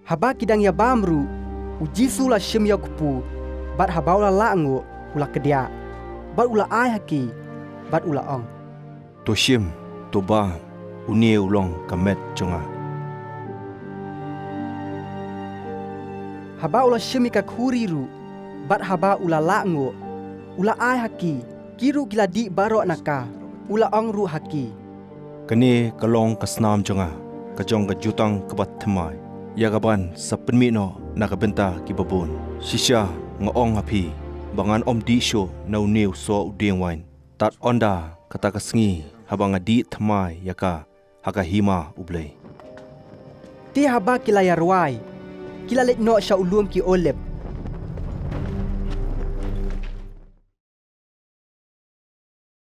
haba kidang ya bamru ujisu la shem ya kupu bat haba ula lango ula kedia bat ula ai haki bat ula ong to shem to ba unie ulong kamet jonga haba ula shem ka khuriru bat haba ula lango ula ai haki kiru gila di baro naka ula ong ru haki kani kalong kasnam jonga kajong ka jutang kabat thamai yagaban sa penmino nakabenta kibabon sisya ngaong api bangan om di show na uniw so uding wine tat onda kata kasngi habang adi thamai yaka haka hima ublay ti haba kila yarwai kila let no sha ulum ki olep